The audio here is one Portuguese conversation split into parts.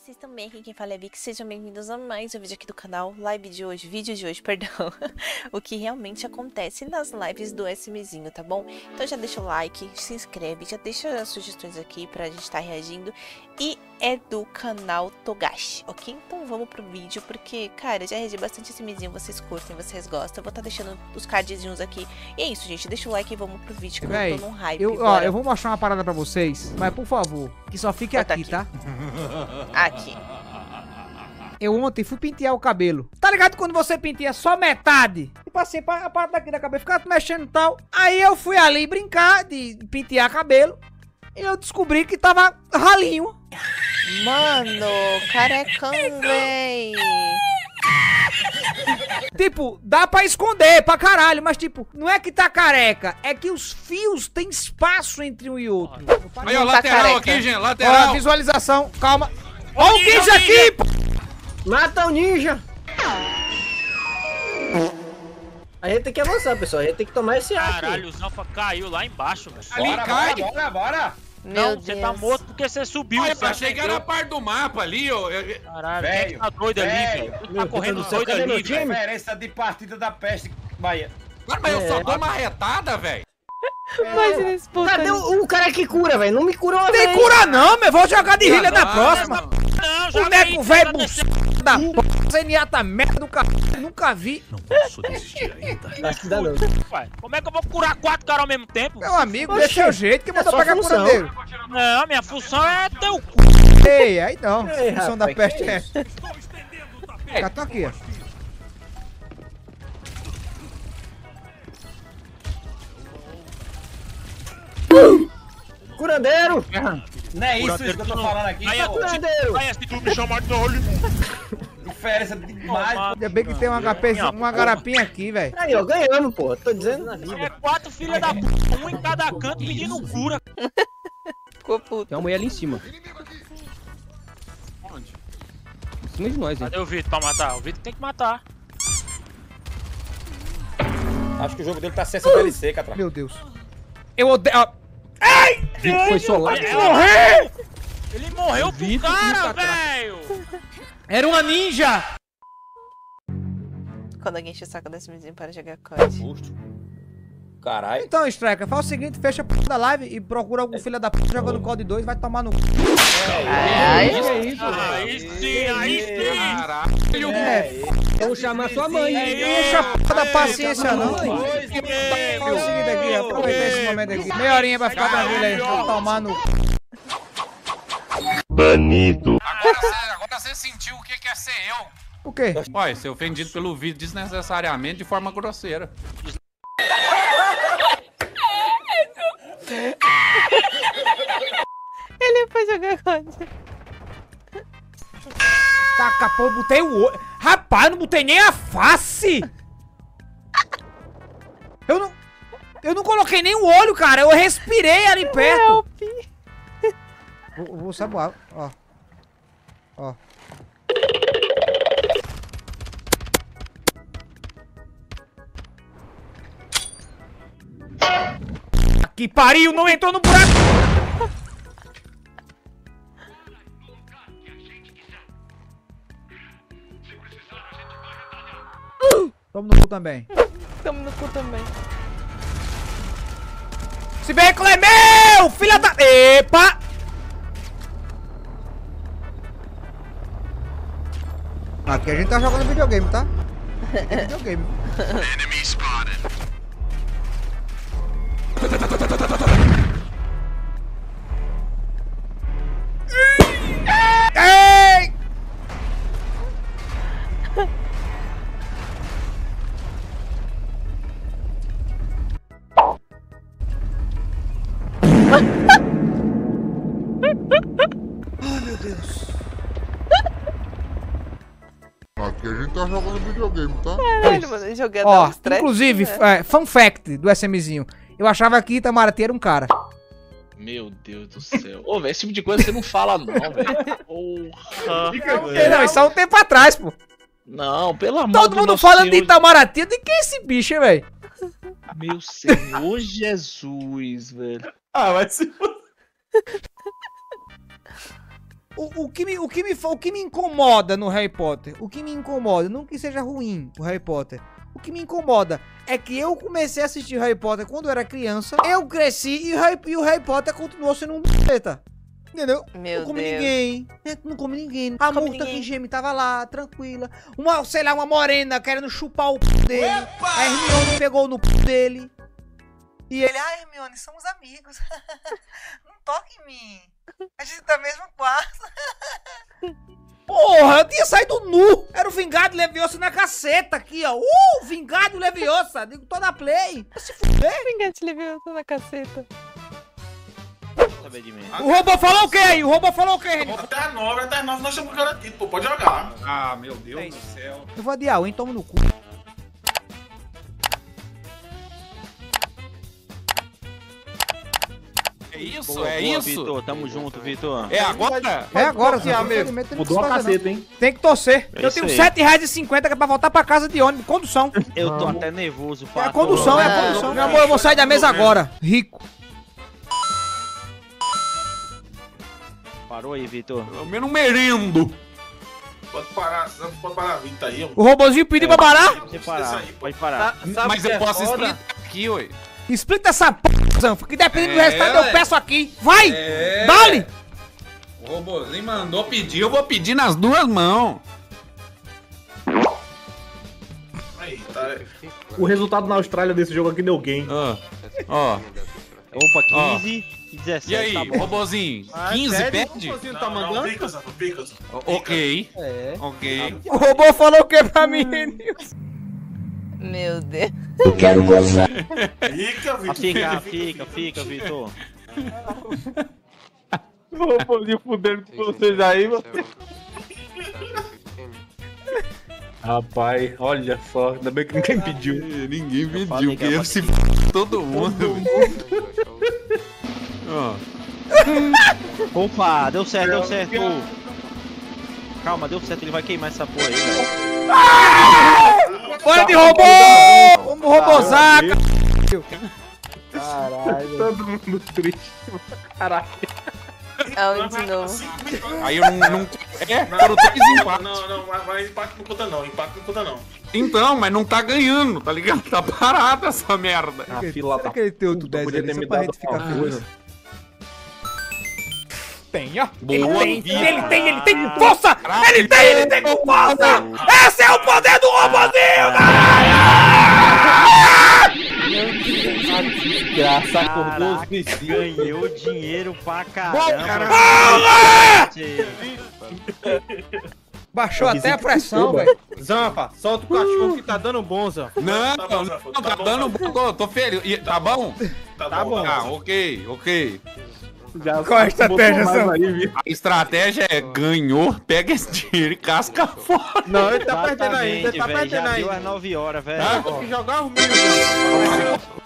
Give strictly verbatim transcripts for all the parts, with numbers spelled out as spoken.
vocês também, aqui quem fala é Vicky, sejam bem-vindos a mais um vídeo aqui do canal, live de hoje, vídeo de hoje, perdão, o que realmente acontece nas lives do SMzinho, tá bom? Então já deixa o like, se inscreve, já deixa as sugestões aqui pra gente estar reagindo, e é do canal Togashi, ok? Então vamos pro vídeo, porque, cara, já reagi bastante SMzinho, vocês curtem, vocês gostam, eu vou estar deixando os cardzinhos aqui, e é isso, gente, deixa o like e vamos pro vídeo, que Véi, eu tô num hype, eu, ó, eu vou mostrar uma parada pra vocês, mas por favor, que só fique Bota aqui, aqui. tá? Aqui. Eu ontem fui pentear o cabelo. Tá ligado quando você penteia só metade? Tipo assim, a parte daqui da cabeça, ficava mexendo e tal. Aí eu fui ali brincar de pentear cabelo. E eu descobri que tava ralinho. Mano, carecão, véi. Tipo, dá pra esconder pra caralho, mas tipo, não é que tá careca, é que os fios tem espaço entre um e outro. Aí, ó, Não tá lateral careca. aqui, gente, Ó, lateral. visualização, calma. Ó o ninja aqui, pô. Mata o ninja! A gente tem que avançar, pessoal. A gente tem que tomar esse ar. Caralho, o Zanfa caiu lá embaixo, velho. Ali Bora, cai. bora, bora, bora. Meu Não, você Deus. tá morto porque você subiu. Olha, você eu achei que era a acendeu. parte do mapa ali, ó. Eu- Caralho, Velho, quem tá doido ali, velho. velho? Quem Meu tá correndo Deus do céu, doido cadê meu ali, time? velho? Diferença de partida da peste, Bahia. Cara, mas eu É. só dou uma retada, velho. Imagina esse puta. Cadê o, o cara que cura, velho? Não me curou uma Tem vez. cura não, meu. Vou jogar de rilha na Não, próxima. não. Não, O joga nego aí, velho tá buceta da porra. Zenyatta merda do caralho. Nunca vi. Acho que dá não. descendo, pai. Como é que eu vou curar quatro caras ao mesmo tempo? Meu amigo, Oxi, deixa o jeito que é mandou só pegar função. curandeiro. Não, minha função é ter o cu. Ei, aí não. Ei, A função da rapaz, peste que é. isso? Já tô aqui, ó. Curandeiro! Não é isso, isso que eu tô falando aqui, Aí, pô. Curandeiro! Aí, se tu me chamar de olho. Diferença demais. Ainda bem que tem uma H P, uma garapinha aqui, velho. Aí, ó, ganhamos, pô. Tô dizendo na É vida. quatro filhas da puta, um em cada canto pedindo cura. Ficou puto. Tem uma mulher ali em cima. Onde? Em cima de nós, hein? Cadê o Vitor pra matar? O Vitor tem que matar. Acho que o jogo dele tá sem essa D L C, Catra. Meu Deus. Eu odeio. ó. Vitor foi solado. Ele morreu! Ele morreu pro Vitor que cara, tá atrás. velho! Era uma ninja. Quando alguém enche o saco desse menino para jogar C O D. Justo. Caralho. Então, Striker, faz o seguinte, fecha a p da live e procura algum filho da p jogando C O D dois, vai tomar no c. Ai, Que é isso? Aí sim, aí sim! Caralho. É, Vamos chamar sua mãe. É não enche a p da paciência não. Faz Dois, o seguinte aqui, aproveitar esse momento aqui. Meia horinha pra ficar tranquilo aí, vai tomar no c. Agora você, agora você sentiu o que que é ser eu. O quê? Olha, ser ofendido pelo vídeo desnecessariamente de forma grosseira. ele foi jogar C O D. Taca, pô, eu botei o olho. Rapaz, eu não botei nem a face. Eu não... Eu não coloquei nem o olho, cara. Eu respirei ali perto. Vou, vou saboar, ó. Ó. Que pariu, não entrou no buraco. Tamo no cu também. Tamo no cu também. Esse veículo é meu, filha da... Epa! Aqui a gente tá jogando videogame, tá? Aqui é videogame. Ei! Ai, meu Deus. Aqui a gente tá jogando videogame, tá? Caralho, mano, jogando Ó, abstract, inclusive, né? é, fun fact do SMzinho. Eu achava que Itamaraty era um cara. Meu Deus do céu. Ô, velho, esse tipo de coisa você não fala não, velho. Porra. Não, isso há um tempo atrás, pô. Não, pelo amor Todo do mundo nosso falando de Senhor- Itamaraty. De quem é esse bicho, hein, velho? Meu Senhor Jesus, velho. Ah, vai se... O, o, que me, o, que me, o que me incomoda no Harry Potter, o que me incomoda, não que seja ruim o Harry Potter, o que me incomoda é que eu comecei a assistir Harry Potter quando eu era criança, eu cresci e o Harry, e o Harry Potter continuou sendo um b****. Entendeu? Meu não come Deus. ninguém, né? Não come ninguém. A Come Murta ninguém. que geme tava lá, tranquila. Uma, sei lá, uma morena querendo chupar o p dele. A Hermione pegou no p dele. E ele, ah, Hermione, somos amigos. Não toque em mim. A gente tá no mesmo quarto. Porra, eu tinha saído nu. Era o Vingado Leviosa na caceta aqui, ó. Uh, Vingado Leviosa. Digo, tô na play. Vai se fuder. Vingante Leviosa na caceta. Saber de mim. O robô falou o quê aí? O robô falou o quê, Renan? Até nove, até nove nós estamos garantidos, pô. Pode jogar. Ah, meu Deus do céu. Eu vou adiar, hein? Toma no cu. É isso? Boa, é boa, isso? Vitor, tamo junto, Vitor. É agora? É agora, torcer, Zé. mesmo. Infelizmente, eu não Mudou preciso a fazer, caceta, não. hein? Tem que torcer. É eu isso tenho aí. sete reais e cinquenta que é pra voltar pra casa de ônibus. Condução. Eu tô até nervoso, É a Pato. condução, é a Ah, condução. Meu amor, eu vou sair da mesa agora. Rico. Parou aí, Vitor. Pelo menos um merendo. Pode parar, pode parar a vida aí, ó. O robozinho pediu pra parar. Pode parar, pode parar. Mas eu posso explicar aqui, ué. Explica essa p, Zanfo, que dependendo do É, resultado eu ué. peço aqui. Vai! É. Dale! O robozinho mandou pedir, eu vou pedir nas duas mãos. Aí, tá. O resultado na Austrália desse jogo aqui deu game. Ó, ó. Opa, quinze e dezessete, E aí, tá bom. robozinho? quinze pede? Não, não, pica, Zé, pica. Zé. Ok, É. ok. O robô falou o que pra mim, Renilson? Meu Deus. Fica, Ah, Vitor. Fica, fica, fica, Vitor. Vou poder fudendo com vocês aí, mano. Rapaz, olha só, ainda bem que ninguém pediu. Ninguém pediu, falei que porque era se f... todo mundo. Ó. Opa, deu certo, deu certo. Calma, deu certo, ele vai queimar essa porra aí, velho. Bora de robô! Vamos robozaca! Caralho. Todo mundo triste. Caralho. Aonde de novo? Aí eu não. não... É, foram três empates. Não, não, mas, mas impacto não conta não, impacto não conta não. Então, mas não tá ganhando, tá ligado? Tá parada essa merda. A fila Será da que ele tem outro puta, dez podia ali ter só me pra dado gente ficar alguma feliz? coisa. Tem, ó. Boa, Ele tem, Vitor. ele tem, ele tem com força! Ele tem, ele tem com força! Esse é o poder do robozinho, Graça, acordou os Caraca, vizinhos. ganhou dinheiro pra caramba. Baixou O até a vizinho pressão, ficou, velho. Zanfa, solta o cachorro que tá dando bom, Zanfa. Não, Tá bom, não, Zé, não, tá tá bom, dando Zé. bom, tô feliz. E- Tá bom? Tá, Tá bom, bom. Ah, tá ok, ok. Já Qual a estratégia, botou mais Zanfa? aí, viu? A estratégia é ganhou, pega esse dinheiro e casca fora. Não, ele tá perdendo ainda, Exatamente, ele tá velho. perdendo Já deu ainda. às nove horas, velho. Tá? Tem que jogar os mil, Zanfa.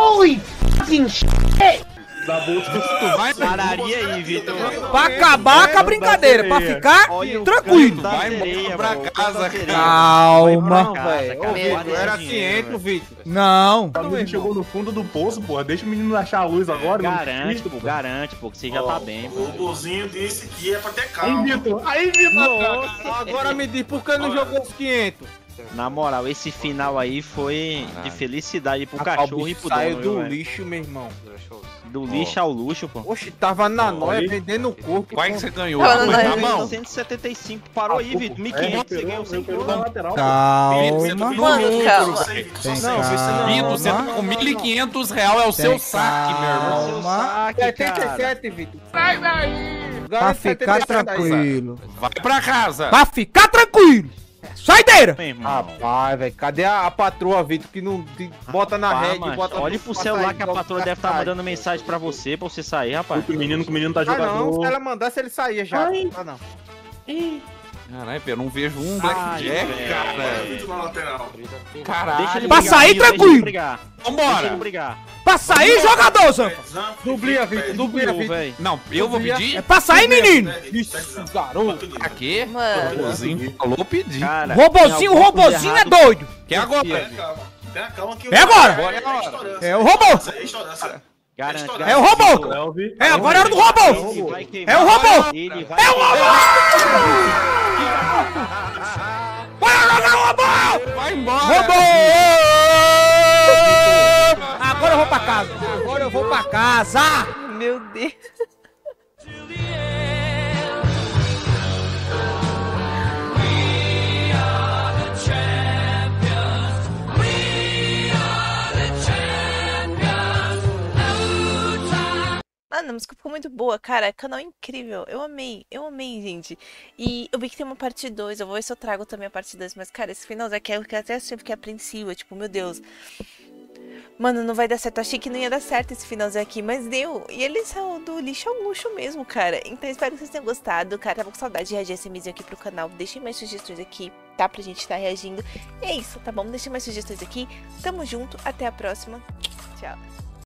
Da bolsa. Tu vai, Pararia aí, Vitor. Pra acabar com a brincadeira, pra ficar Olha o tranquilo. canto da Vai sereia, embora pra mano, o canto casa, da sereia. Calma. Vai pra casa, velho. cara. Ô, Vitor, Guarda eu era esse dinheiro, ciente, velho. Vitor. Não. A luz chegou no fundo do poço, porra. Deixa o menino achar a luz agora. mano. Garante, Isso, pô, pô. garante, pô, que você já Ó, tá bem, O pô. robozinho disse que é pra ter Aí, calma. Vitor. Aí, Vitor. Nossa. Agora me diz, por que não jogou os quinhentos? Na moral, esse final aí foi de felicidade pro cachorro e pro Saiu dono, do viu, velho? lixo, meu irmão. Do lixo ao luxo, pô. Oxe, tava na noia Olha. vendendo o corpo. qual é que você ganhou? Tava Mas na tá noia. bom. cento e setenta e cinco, parou aí, Vitor. mil e quinhentos, você ganhou sem pegou conto. na lateral. pô. Calma. Mano, calma. Você, Vitor, Tem só não, você não. Vitor, você tá calma. com mil e quinhentos reais, é o seu Tem saque, meu irmão. Seu calma. saque, setenta e cara. sete, Vitor. Sai daí! Pra ficar tranquilo. Vai pra casa. Pra ficar tranquilo. É saideira. Meu irmão. Rapaz, velho, cadê a, a patroa, Vitor, que não te- bota na Pá, rede, macho, bota olha pra pro sair, celular que a bota patroa pra deve estar sair. mandando mensagem pra você, pra você sair, rapaz. O menino, que o menino tá Ah, não, jogando. se ela mandasse, ele saía já. Ah, não. Caralho, eu não vejo um Ai, Blackjack, velho. cara. Vitor na lateral. Caralho. Deixa ele Pra brigar, sair Vitor, deixa tranquilo. ele brigar. Deixa ele Vambora. brigar. Pra sair, jogador, Zanfa. Zanfa, Dublia, Vitor, Vitor, pede. dublia, Dublou, Vitor. velho. Não, eu vou É pedir? pra sair, menino. Pede, pede, Isso, Zanfa. garoto. Pra quê? Mano. O robozinho falou pedir. Cara, Robozinho, tem o alguma coisa robozinho é errada. doido. Que agora? Tenha calma. Tenha calma que É agora. É, É agora. É o robô. É estourância. Garante, É garante. É o robô! Elvi. É, agora é hora do robô! Ele vai É queimar. o robô! Ele vai É o queimar. robô! Bora jogar o robô! Vai embora! Robô! Agora eu vou pra casa. Agora eu vou pra casa. Meu Deus. Mano, a música ficou muito boa, cara. Canal incrível. Eu amei, eu amei, gente. E eu vi que tem uma parte dois. Eu vou ver se eu trago também a parte dois. Mas, cara, esse finalzinho aqui, eu até sempre fiquei apreensiva. Tipo, meu Deus. Mano, não vai dar certo. Eu achei que não ia dar certo esse finalzinho aqui, mas deu. E ele saiu do lixo ao luxo mesmo, cara. Então, espero que vocês tenham gostado. Cara, tava com saudade de reagir esse mizinho aqui pro canal. Deixem mais sugestões aqui, tá? Pra gente estar reagindo. E é isso, tá bom? Deixem mais sugestões aqui. Tamo junto. Até a próxima. Tchau.